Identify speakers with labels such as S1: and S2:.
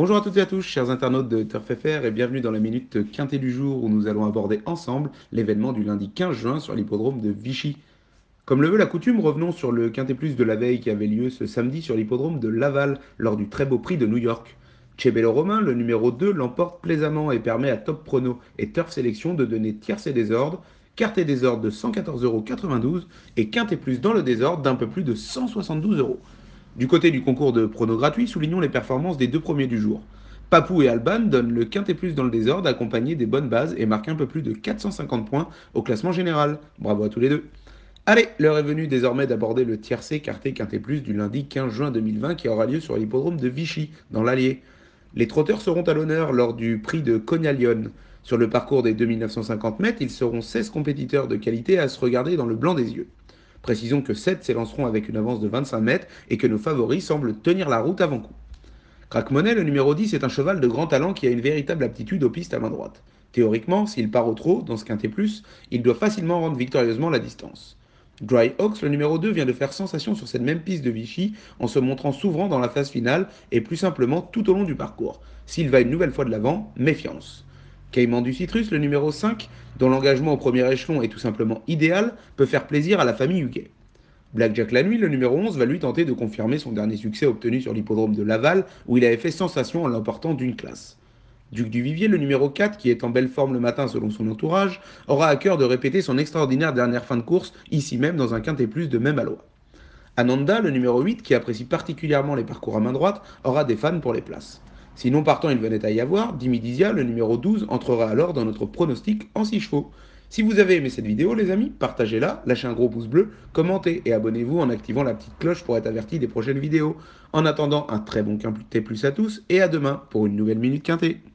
S1: Bonjour à toutes et à tous, chers internautes de Turf FR, et bienvenue dans la minute quintée du jour où nous allons aborder ensemble l'événement du lundi 15 juin sur l'hippodrome de Vichy. Comme le veut la coutume, revenons sur le quintet plus de la veille qui avait lieu ce samedi sur l'hippodrome de Laval lors du très beau prix de New York. Chebello Romain, le numéro 2, l'emporte plaisamment et permet à Top Prono et Turf Sélection de donner tierce et désordre, carte et désordre de 114,92 € et quintet plus dans le désordre d'un peu plus de 172 €. Du côté du concours de pronos gratuit, soulignons les performances des deux premiers du jour. Papou et Alban donnent le quintet plus dans le désordre, accompagnés des bonnes bases et marquent un peu plus de 450 points au classement général. Bravo à tous les deux. Allez, l'heure est venue désormais d'aborder le tiercé quarté quintet plus du lundi 15 juin 2020 qui aura lieu sur l'hippodrome de Vichy, dans l'Allier. Les trotteurs seront à l'honneur lors du prix de Cogna-Lyon. Sur le parcours des 2950 mètres, ils seront 16 compétiteurs de qualité à se regarder dans le blanc des yeux. Précisons que 7 s'élanceront avec une avance de 25 mètres et que nos favoris semblent tenir la route avant coup. Crackmoney, le numéro 10, est un cheval de grand talent qui a une véritable aptitude aux pistes à main droite. Théoriquement, s'il part au trot, dans ce quintet plus, il doit facilement rendre victorieusement la distance. Dry Hawks, le numéro 2, vient de faire sensation sur cette même piste de Vichy en se montrant souverain dans la phase finale et plus simplement tout au long du parcours. S'il va une nouvelle fois de l'avant, méfiance. Caïman du Citrus, le numéro 5, dont l'engagement au premier échelon est tout simplement idéal, peut faire plaisir à la famille Huguet. Blackjack la nuit, le numéro 11, va lui tenter de confirmer son dernier succès obtenu sur l'hippodrome de Laval, où il avait fait sensation en l'emportant d'une classe. Duc du Vivier, le numéro 4, qui est en belle forme le matin selon son entourage, aura à cœur de répéter son extraordinaire dernière fin de course, ici même dans un quintet plus de même aloi. Ananda, le numéro 8, qui apprécie particulièrement les parcours à main droite, aura des fans pour les places. Si non partant il venait à y avoir, Dimidizia, le numéro 12, entrera alors dans notre pronostic en 6 chevaux. Si vous avez aimé cette vidéo les amis, partagez-la, lâchez un gros pouce bleu, commentez et abonnez-vous en activant la petite cloche pour être averti des prochaines vidéos. En attendant, un très bon quintet plus à tous et à demain pour une nouvelle Minute Quintée.